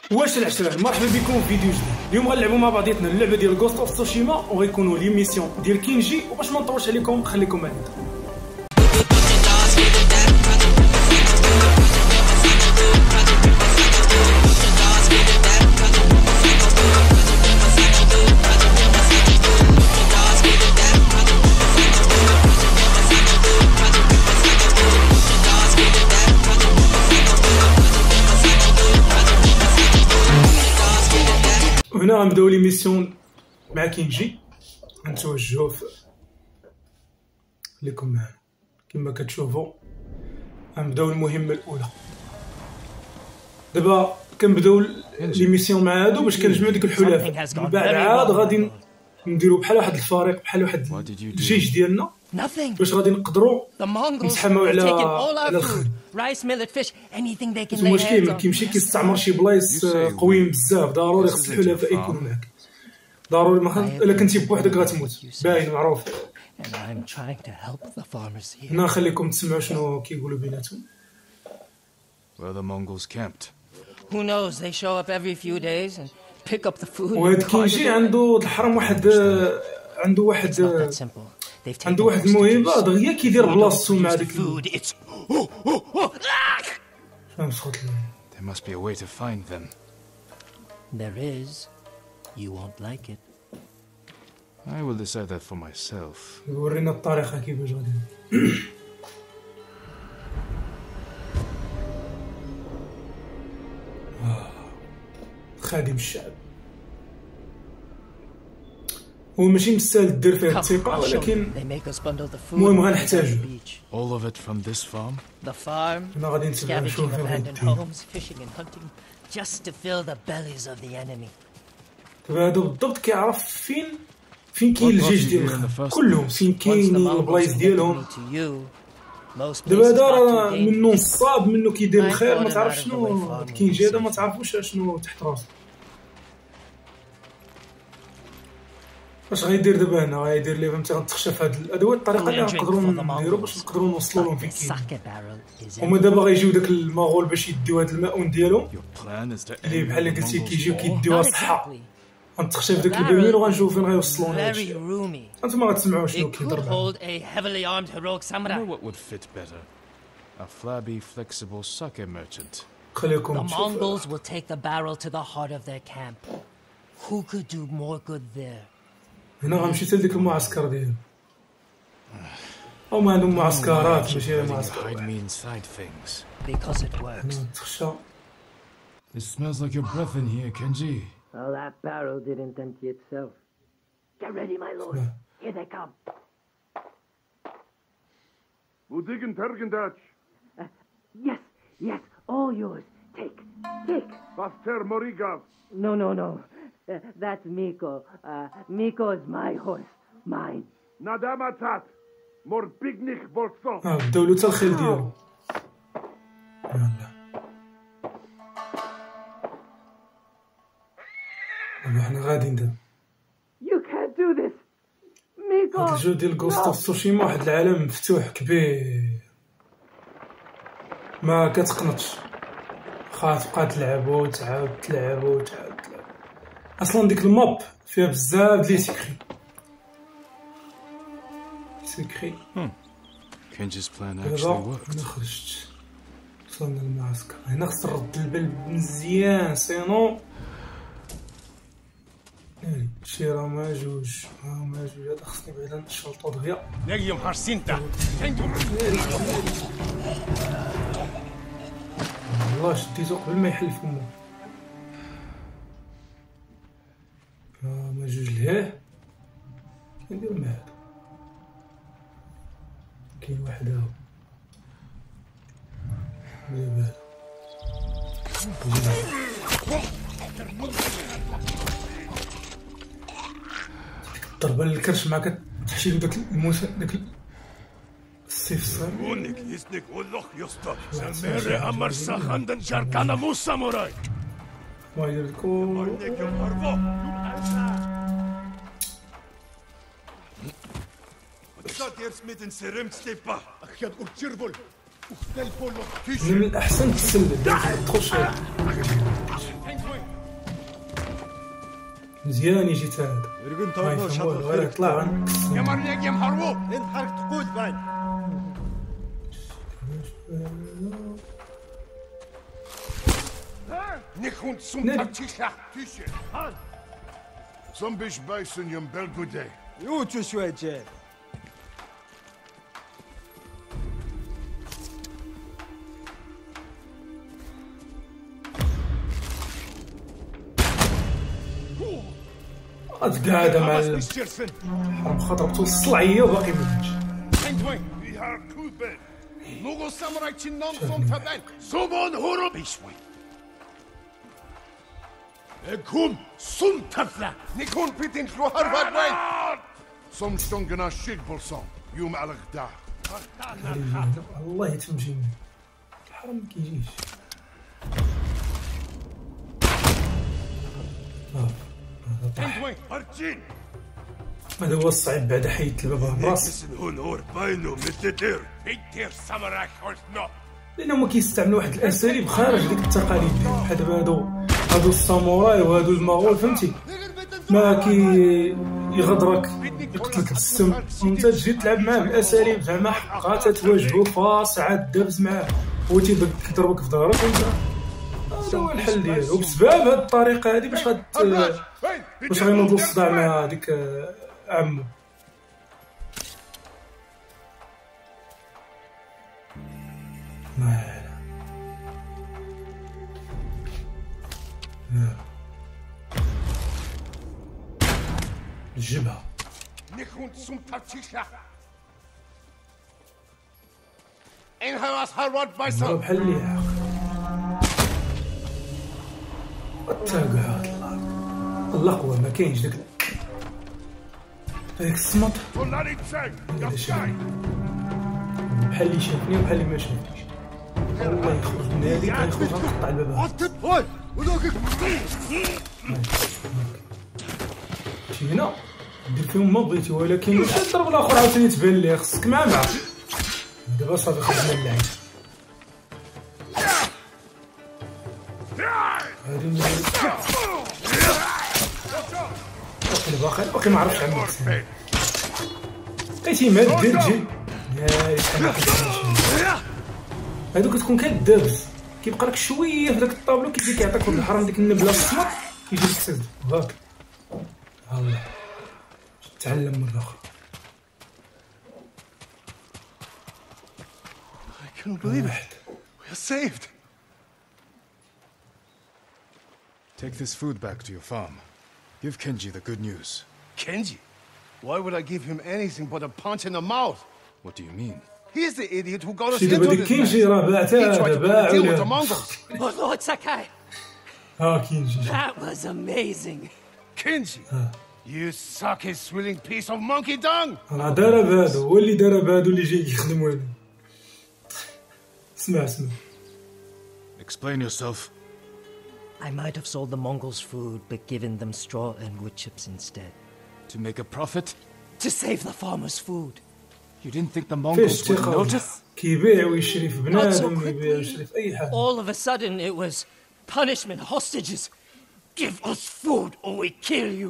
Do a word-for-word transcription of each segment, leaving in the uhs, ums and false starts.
واش العشرة، مرحبا بكم في فيديو جديد. اليوم غنلعبوا مع بعضياتنا اللعبه ديال غوست اوف تسوشيما وغيكونوا لي ميسيون ديال كينجي. وباش ما نطولش عليكم خليكم معايا. هنا غنبداو لي ميسيون مع كينجي، غنتوجهو في ليكم معانا كما كتشوفوا. غنبداو المهمه الاولى. دابا كنبداو لي ميسيون مع هادو باش كنجمعوا ديك الحلفاء، من بعد عاد غادي نديرو بحال واحد الفريق، بحال واحد الجيش ديالنا باش غادي نقدروا نتحماو على على الخير. المشكل كيمشي كيستعمر شي بلايص قويين بزاف، ضروري خص الحلفاء يكونوا معاك، ضروري ما الا كنتي بوحدك غتموت، باين معروف. هنا نخليكم تسمعوا شنو كيقولوا بيناتهم. Who knows? They show up every few days and pick up the food. وهاد كينجي عنده الحرم واحد عنده واحد عنده واحد الموهبه دغيا كيدير بلاصتو مع ديك فهم صوت. There must be a way to find them. There is. You won't like it. I will decide that for myself. ورينا الطريقه كيفاش غادي. خادم الشعب هو ماشي مستاهل دير فيه الثقه، ولكن المهم غنحتاجو. All of it from this farm? The farm, هنا غادي نتبعو نشوف فين abandoned غادي. homes, fishing and hunting, just to fill the bellies of the enemy. دابا هادو بالضبط كيعرف فين فين كاين الجيش ديال الخير كلهم، فين كاين البلايص ديالهم. دابا هذا راه منو نصاب، منو كيدير الخير، ما تعرف شنو كينجي هذا، ما تعرفوش شنو تحت راسو. اش غيدير دابا هنا؟ غيدير لي فهمتي، غنتخشى في هاد الادوات. الطريقه اللي نقدروا نديرو باش نقدروا نوصلوا لهم فين كاين. هما دابا غيجيو داك المغول باش يديو هاد الماءون ديالهم اللي بحال اللي قلتي كيجيو كيديوها صحه. غنتخشى في داك البرميل وغنشوف فين غيوصلونا. انتما غتسمعوا شنو كيضرب. What would fit better? A flabby, flexible sake merchant. خليكم The Mongols will take the barrel to the heart of their camp. Who could do more good there? هنا غنمشي حتى لديك المعسكر ديالو. هما عندهم معسكرات ماشي معسكر. Hide me inside things. Because it works. نتخشى. It smells like your breath in here, Kenji. Well, that barrel didn't empty itself. Get ready, my lord. Here they come. Budigen Tergendach. Yes, yes, all yours. Take, take. Vaster Morigav. No, no, no. Uh, that's Miko. Uh, Miko is my horse. Mine. Nadamatat. Mor Bignik Bolso. اه بداو له حتى الخيل ديالو. يلا دابا حنا غاديين دابا. You can't do this. Miko. هاد الجو ديال غوست اوف تسوشيما واحد العالم مفتوح كبير، ما كتقنطش، واخا تبقى تلعبو وتعاود تلعبو وتعاود تلعب. اصلا ديك الماب فيها بزاف لي سيكري سيكري. Kenji's plan دابا actually worked. انا خرجت وصلنا للمعسكر. هنا خص نرد البال مزيان سينو يعني شي راه ما جوج ما جوج. هذا خصني بعدا نشلطو دغيا. Negium Harsinta. والله شديتو قبل ما يحل فمو. اه ما جوج لهيه كندير مع هادو. كاين واحد اهو دابا الضربه اللي الكرش معاك تحشي له داك الموس داك السيف الصغير. Unik isnik ulloch justa. Samere amarsa handan jarkana mus samurai. ما يدير الكل. Negium Harvo. Zat eerst met een serum stepa. Achad urchirvol. Uchtel polo. من الاحسن تسلل تخش. مزيان يجي تا هذا ارقم ما طاولة يفهم شاطر والو غير يطلع غنكسر. يا مرنيك يا مهربو انت حرك تقود بعد. نكون سم ترتيشا تيشي هان زنبيش بايسن يم بلغودي يوتشو شوية جاي. قاعدة مع الحرب خاطر توصل عيا وباقي ما جاش. 누구 사무라이 친놈 솜타단 소본 호로 비스위 에쿰 솜타다 니콘 피틴 로하르 바드웨이 솜스톤그나 씩볼송 يوم على غدا الله يتمشي الحرم ما كيجيش. تنتوي ارجين هذا هو الصعيب بعد حيت الباب براس لانه ما كيستعملوا واحد الاساليب خارج ديك التقاليد ديالهم بحال دابا هادو هادو الساموراي وهادو المغول فهمتي ما كي يغدرك يقتلك بالسم وانت تجي تلعب معاه بالاساليب زعما حقا تتواجهو فاس عاد دابز معاه هو تيضربك في ظهرك وانت هذا هو الحل ديالو. وبسبب هاد الطريقه هادي باش غاد باش غينوض الصداع مع ديك عمو. لا لا الجبهة نكون سم ترتيشا إنها أصحاب رد بايسون بحال اللي عاق التاقع الأقوى ما كاينش داك هاك الصمت هذا شي بحال اللي شافني وبحال اللي ما شافنيش. الله يخرج من هادي غيخرج غنقطع الباب. شي هنا دير فيهم ما بغيتي ولكن واش الضرب الاخر عاوتاني تبان ليه خصك مع مع دابا صافي خرجنا اللعب. هادي باقي باقي ما عرفتش عندك السنة لقيتي مال تجي يا هادو كتكون كدابز كيبقى لك شويه في داك الطابلو كيجي كيعطيك واحد الحرام ديك النبله الصمت كيجي لك تسد هاك الله تعلم مره اخرى. I can't believe it. We are saved. Take this food back to your farm. Give Kenji the good news. Kenji? Why would I give him anything but a punch in the mouth? What do you mean? He's the idiot who got us شي into دابا ديك this كينجي mess. راه باعتها He tried to باع deal with the ولا Mongols. Oh, Lord Sakai, ها كينجي that was amazing. Kenji, you sucky swilling piece of monkey dung. راه دار بهادو هو اللي دار بهادو اللي جاي يخدموا هذا. اسمع اسمع Explain yourself. I might have sold the Mongols food, but given them straw and wood chips instead. To make a profit? To save the farmers' food. You didn't think the فيش Mongols would ثقة notice? كيبيع ويشري في Not so بنادم ويبيع quickly. ويشري في اي حاجه. All of a sudden, it was punishment, hostages. Give us food or we kill you.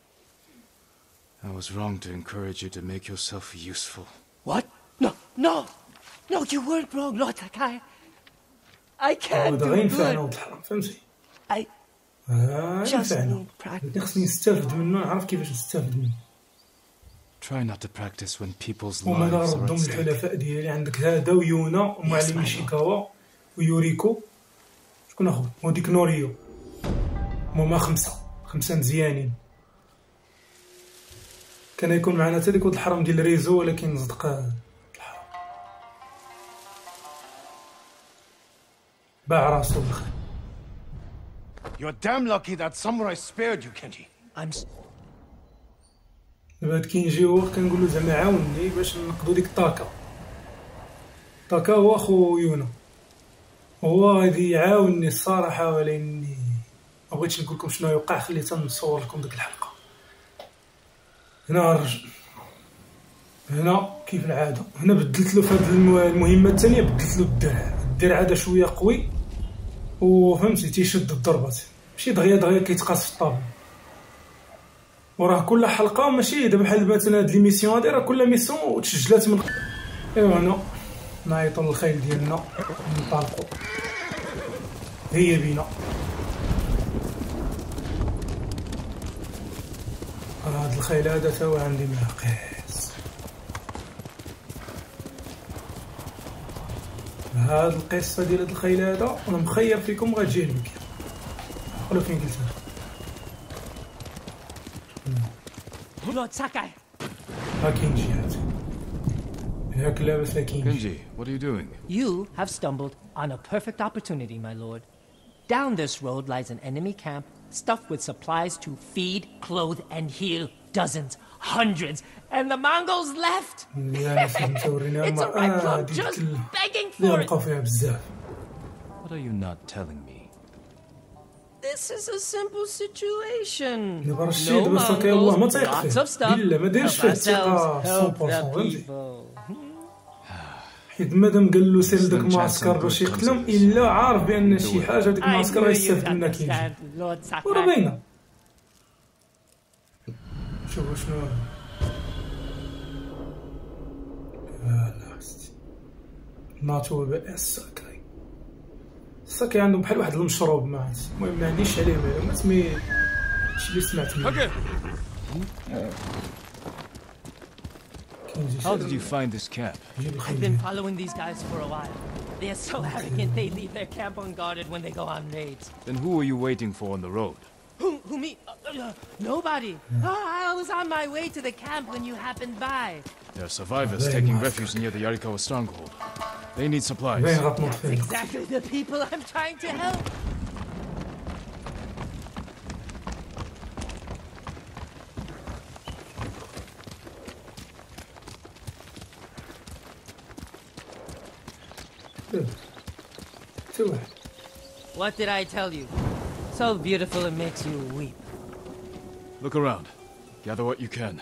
I was wrong to encourage you to make yourself useful. What? No, no, no, you weren't wrong, Lord Sakai. I can't هذا do غير ينفعنا good. ولد الحرام فهمتي. I اه just ينفعنا need practice. ولكن خصني نستافد منه نعرف كيفاش نستافد منه. Try not to practice when people's هما lives are ردهم at stake. الحلفاء ديالي عندك هذا ويونا ومعلم شيكاوا ويوريكو شكون اخو وديك نوريو هما خمسه خمسه مزيانين. كان يكون معنا حتى ديك ولد الحرام ديال ريزو ولكن صدق الحرام باع راسو بالخير. You're damn lucky that samurai spared you, Kenji. I'm. S- دابا هاد كينجي هو كنقولو زعما عاوني باش نقضو ديك طاكا. طاكا هو اخو يونا هو غادي يعاوني الصراحه ولكني ما بغيتش نقول لكم شنو يوقع خليت نصور لكم ديك الحلقه. هنا الرجل هنا كيف العاده هنا بدلت له في هاد المهمه الثانيه بدلت له الدرع الدرع هذا شويه قوي وفهمتي تيشد الضربات ماشي دغيا دغيا كيتقاس في الطابل وراه كل حلقه ماشي دابا بحال مثلا هاد لي ميسيون هادي راه كل ميسيون تسجلات من. ايوا هنا نعيطوا للخيل ديالنا نطلقوا هي بينا. هاد الخيل هذا تا هو عندي معقيس. هاد القصه ديال هاد الخيل هذا انا مخير فيكم غتجيبك. قولوا فين قلتها. Lord Sakai. ها كينجي هاد ياك لاباس كينجي. Kenji, what are you doing? You have stumbled on a perfect opportunity, my lord. Down this road lies an enemy camp stuffed with supplies to feed, clothe, and heal dozens, hundreds, and the Mongols left. It's a red club just begging for it. What are you not telling me? This is a simple situation. No Mongols, lots of stuff. Help ourselves, help the people. حيت مادام قال له سير لداك المعسكر باش يقتلهم الا عارف بان شي حاجه ديك المعسكر غيستافد منها كينجي وراه باينه. شوفوا شنو هذا ناتو بأس ساكاي. ساكاي عندهم بحال واحد المشروب ما المهم ما عنديش عليه معلومات مي شي اللي سمعت منه. How did you find this camp? I've been following these guys for a while. They are so arrogant they leave their camp unguarded when they go on raids. Then who are you waiting for on the road? Who, who me? Uh, uh, nobody. Oh, I was on my way to the camp when you happened by. There are survivors taking refuge near the Yarikawa stronghold. They need supplies. That's exactly the people I'm trying to help. What did I tell you? So beautiful it makes you weep. Look around. Gather what you can.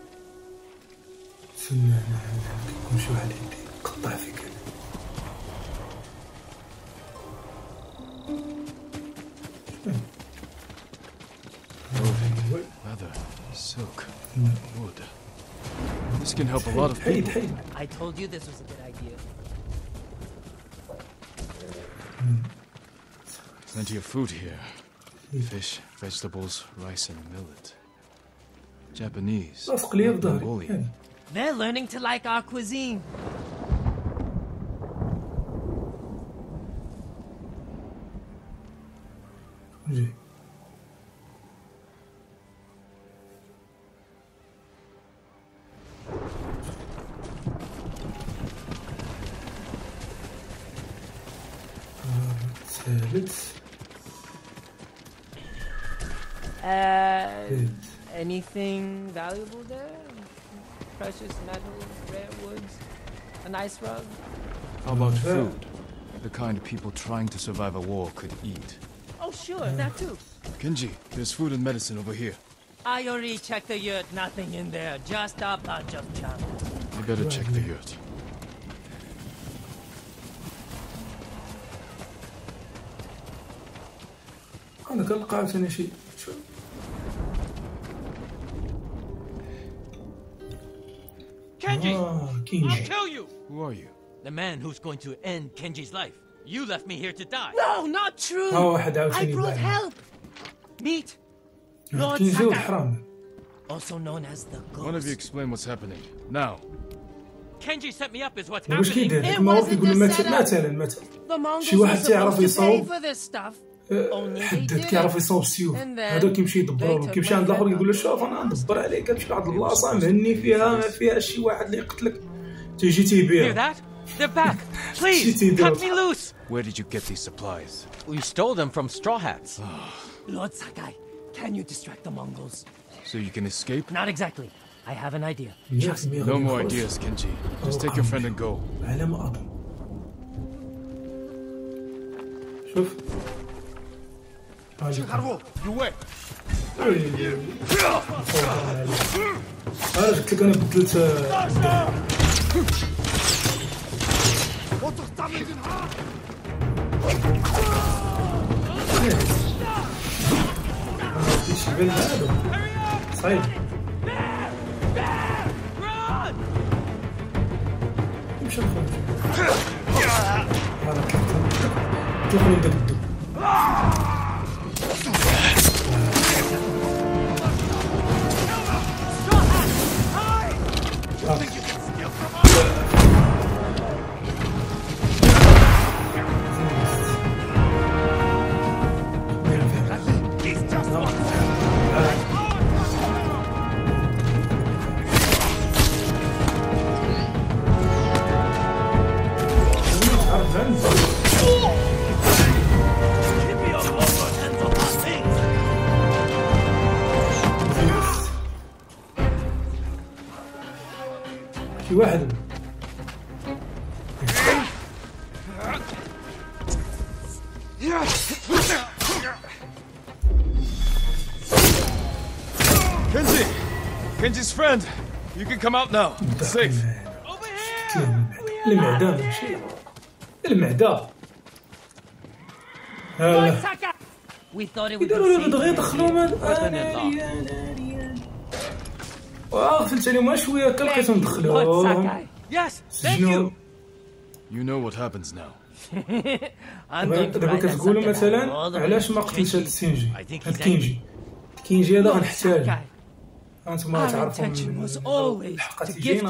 Clothing, leather, silk, wood. This can help a lot of people. I told you this was a good idea. Plenty of food here. Fish, vegetables, rice and millet. Japanese, Mongolian. They're learning to like our cuisine. Uh, anything valuable there? Precious metals, rare woods, a nice rug? How about food? The kind people trying to survive a war could eat. Oh sure, that too. Kenji, there's food and medicine over here. I already checked the yurt, nothing in there, just a bunch of junk. You better check the yurt. أنا كنلقى ثاني شي شو Kenji! آه كينجي. I'll kill you! Who are you? The man who's going to end Kenji's life. You left me here to die. No, not true! ها واحد I عاوتاني brought باين. help! Meet Lord كينجي Sakai, والحرام. also known as the One of you Ghost. explain what's happening. Now. Kenji set me up is what's واش happening. كيدير؟ It كيما هو wasn't كيقول a مثلا setup. مثلا مثلا The Mongols شي were واحد تيعرف supposed to pay يصاوب for this stuff. Only they حدد did كيعرف it. يصاوب السيوف And then هذا كيمشي يدبرو له they كيمشي took عند my الاخر head يقول له off. شوف انا ندبر عليك كتمشي لواحد البلاصه مهني فيها ما فيها شي واحد اللي يقتلك تيجي Hear تيبيع that? They're back. Please, cut me loose. Where did you get these supplies? We stole them from Straw Hats. Lord Sakai, can you distract the Mongols? So you can escape? Not exactly. I have an idea. No more ideas, Kenji. Just take your friend and go. على ما اظن شوف You wait. انا قلت لك انا بدلت شي بان هذا صعيب مشى الخوت هذا طلق من داك الدب شي واحد Kenji! Kenji's friend! You can come out now. It's safe. المعدة ماشي المعدة هلا يديروا لي دغيا دخلوهم وغفلت عليهم شويه هكا لقيتهم دخلوهم سجنوا. You know what happens now. دابا كتقولوا مثلا علاش ما قتلش هاد السينجي هاد كينجي كينجي هذا غنحتاج انتما تعرفوا الحق تيجينا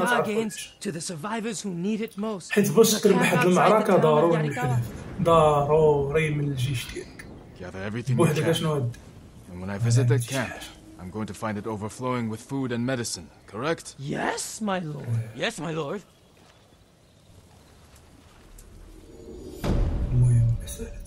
حيت باش تربح هاد المعركه ضروري الحلف ضروري من الجيش ديالك بوحدك اشنو هاد. And when I visit the camp, I'm going to find it overflowing with food and medicine, correct? Yes, my lord. Yes, my lord. المهم مسألة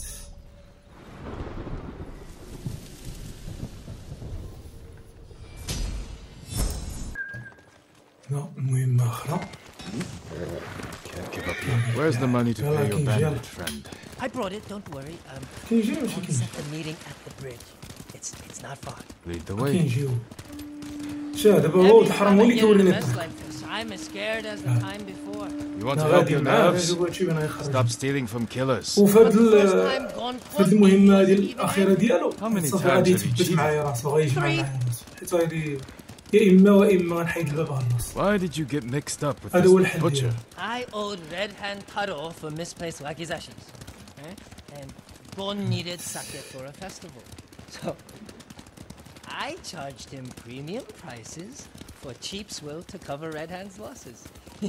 لا مهمة أخرى. Can't give up yet. Where's the money to pay your bandit friend? I brought it, don't worry. Um, كينجي ماشي we'll كينجي set the meeting at the bridge. It's it's not far. Lead the way. كينجيو شا دابا هو الحرام هو اللي كيورينا الطريق. I'm as scared as the time before. You want to help غادي your معاه nerves? هو هادشي بين غيخرج. Stop stealing from killers. وفي هاد The ال- first time Gon في هاد caught me, المهمة he هادي was even الأخيرة ديالو How many صافي times غادي have you يثبت cheated? معايا راسو غيجمع معايا راسو حيت غادي يا إما وإما غنحيد الباب على الراس. Why did you get mixed up with هذا هو this الحل butcher? ديالو. I owed Red Hand Taro for misplaced accusations. Eh? And Gon needed sake for a festival. So I charged him premium prices for cheap swill to cover Red Hand's losses.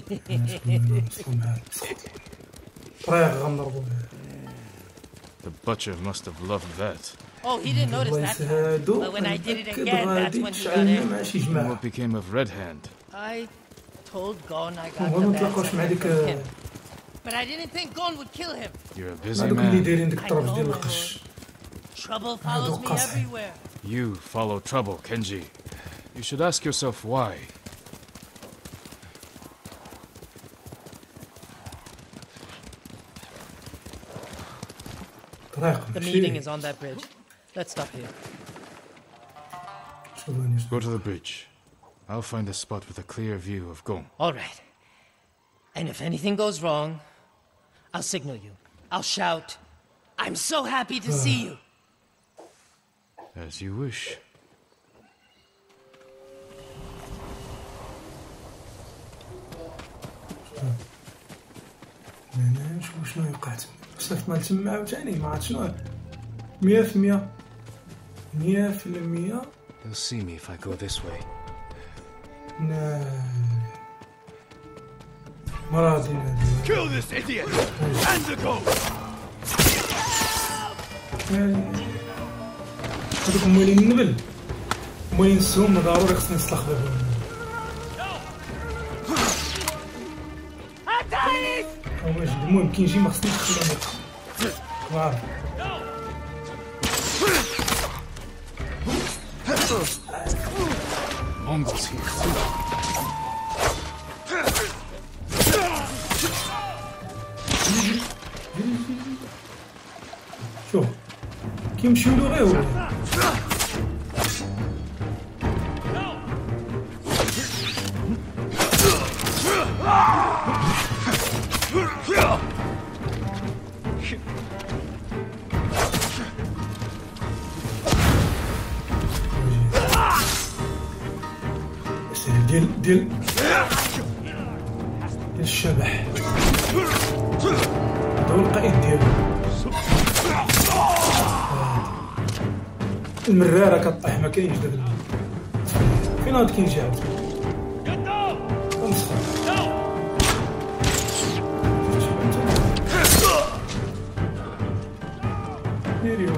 طريق غنضربو The butcher must have loved that. Oh, he didn't notice that time. هادو But when I did it كنتأكد again, that's غادي when he got تشعلنا in. مع شي And جماعة. what became of Red Hand? I told Gon I got هو the ما bad تلاقاوش مع second ديك from him. But I didn't think Gon would kill him. You're a busy هادوك اللي man. دايرين ديك I الطرف know, ديال my القش. Trouble follows me قصحي. everywhere. You follow trouble, Kenji. You should ask yourself why. طريق The ماشي. meeting is on that bridge. Let's stop here. شوفوني. Go to the bridge. I'll find a spot with a clear view of Gong. All right. And if anything goes wrong, I'll signal you. I'll shout, I'm so happy to see you. As you wish. هنا نشوف شنو يوقع تما. صيفط مال تما عاوتاني ما عرفت شنو. مية في المية. مية في المية. You'll see me if I go this way. مرادي نادي. Kill this idiot! And the goat! هذوك موالين النبل. موالين السوم ضروري خصني نستخبى بهم. هو واجد المهم كيجي ما خصنيش نخليه ما عرف. Mongols here too. شوف كيمشيو له غير هو. ديال ديال ديال الشبح. هذا هو القائد ديالو. المرارة كطيح ما كاينش داك فين هاد كينجي عاد كنسخر ديريو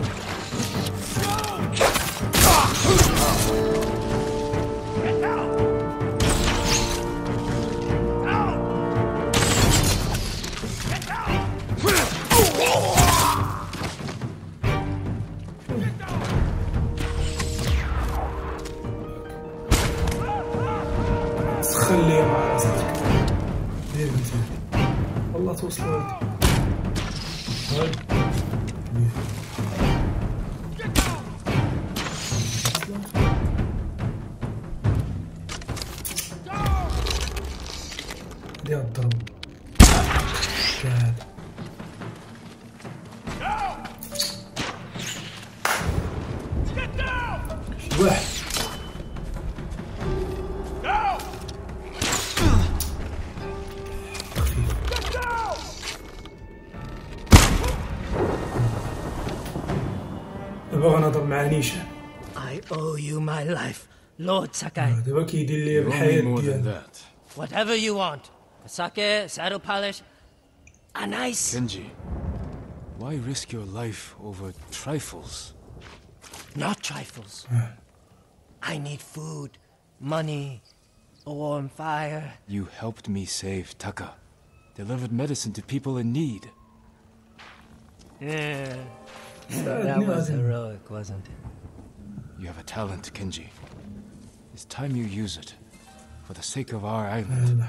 خليه مع راسك دير بنتي والله توصلوا هادي ديال الضرب شاد واحد دابا غنهضر مع نيشان. I owe you my life, Lord Sakai. دابا كيدير لي بالحياة ديالو. Whatever you want. A sake, saddle polish, a nice... Kenji, why risk your life over trifles? Not trifles. I need food, money, a warm fire. You helped me save Taka. Delivered medicine to people in need. Yeah. That was heroic, wasn't it? You have a talent, Kenji. It's time you use it. For the sake of our island.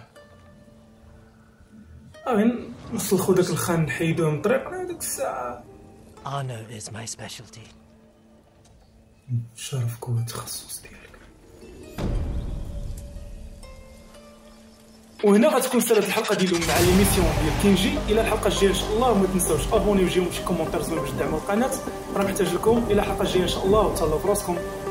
غين نسلخو داك الخان نحيدوه من طريقنا ديك الساعة. Honor is my specialty. شرفك هو التخصص ديالك. وهنا غتكون سالات الحلقة ديالو مع ليميسيون ديال كينجي. الى الحلقة الجاية ان شاء الله وما تنساوش ابونيو وجيو شي كومونتير زوين باش تدعموا القناة راه محتاج لكم. الى الحلقة الجاية ان شاء الله وتهلاو في راسكم.